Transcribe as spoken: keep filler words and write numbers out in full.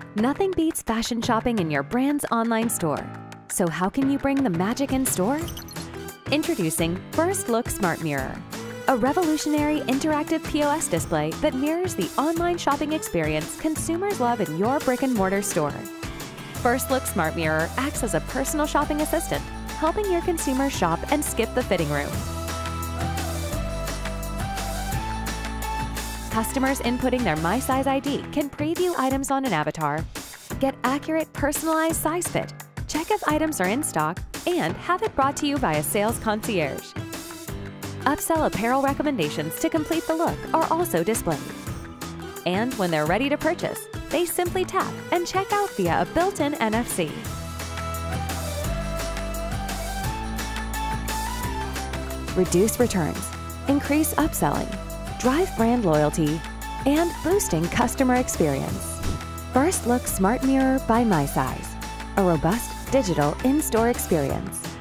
Nothing beats fashion shopping in your brand's online store. So how can you bring the magic in store? Introducing First Look Smart Mirror, a revolutionary interactive P O S display that mirrors the online shopping experience consumers love in your brick-and-mortar store. First Look Smart Mirror acts as a personal shopping assistant, helping your consumers shop and skip the fitting room. Customers inputting their MySize I D can preview items on an avatar, get accurate personalized size fit, check if items are in stock, and have it brought to you by a sales concierge. Upsell apparel recommendations to complete the look are also displayed. And when they're ready to purchase, they simply tap and check out via a built-in N F C. Reduce returns, increase upselling, drive brand loyalty, and boosting customer experience. First Look Smart Mirror by MySize, a robust digital in-store experience.